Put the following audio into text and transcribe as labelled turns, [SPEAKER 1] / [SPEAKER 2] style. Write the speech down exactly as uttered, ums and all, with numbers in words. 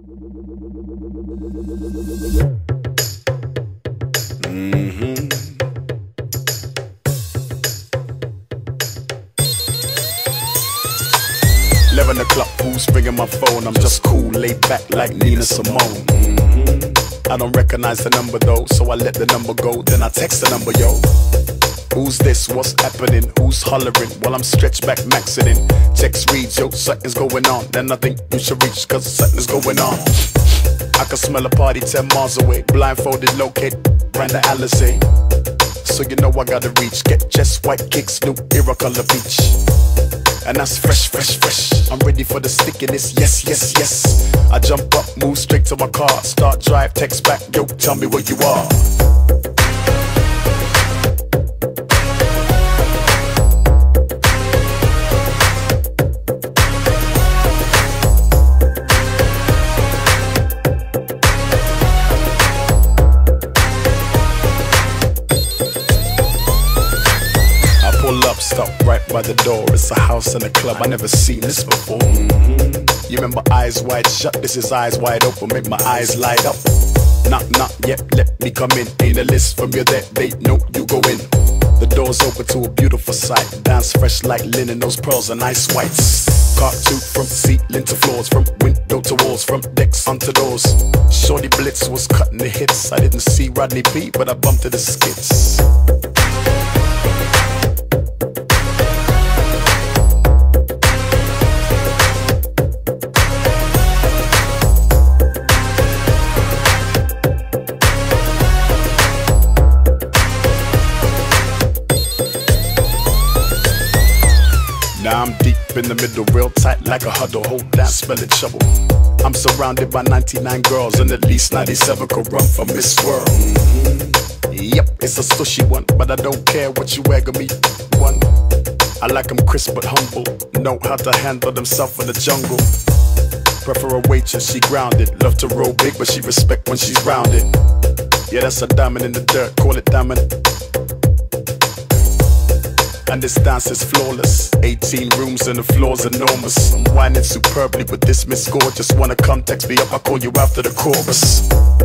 [SPEAKER 1] Mm-hmm. Eleven o'clock, who's ringing my phone? I'm just cool, laid back like Nina Simone. Mm-hmm. I don't recognize the number though, so I let the number go. Then I text the number, yo. Who's this? What's happening? Who's hollering while I'm stretched back maxing in? Text reads, yo, something's going on. Then I think you should reach, cause something's going on. I can smell a party ten miles away. Blindfolded, locate, ran the Alizé. So you know I gotta reach. Get just white kicks, new era color beach. And that's fresh, fresh, fresh. I'm ready for the stickiness, yes, yes, yes. I jump up, move straight to my car. Start drive, text back, yo, tell me where you are. Up, stop right by the door. It's a house and a club, I never seen this before. Mm-hmm. You remember eyes wide shut, this is eyes wide open. Make my eyes light up. Knock, knock, yep, let me come in. Ain't a list from you that they know you go in. The door's open to a beautiful sight. Dance fresh like linen, those pearls are nice whites. Cartoon from ceiling to floors, from window to walls, from decks onto doors. Shorty Blitz was cutting the hits. I didn't see Rodney P, but I bumped to the skits. Now I'm deep in the middle, real tight like a huddle. Hold down, spelling trouble. I'm surrounded by ninety-nine girls, and at least ninety-seven could run from Miss World. Mm-hmm. Yep, it's a sushi one, but I don't care what you egg me one. I like them crisp but humble, know how to handle themselves in the jungle. Prefer a waitress, she grounded. Love to roll big, but she respect when she's rounded. Yeah, that's a diamond in the dirt, call it diamond. And this dance is flawless. eighteen rooms and the floor's enormous. I'm whining superbly with this Miss Gorgeous. Wanna come, text me up, I'll call you after the chorus.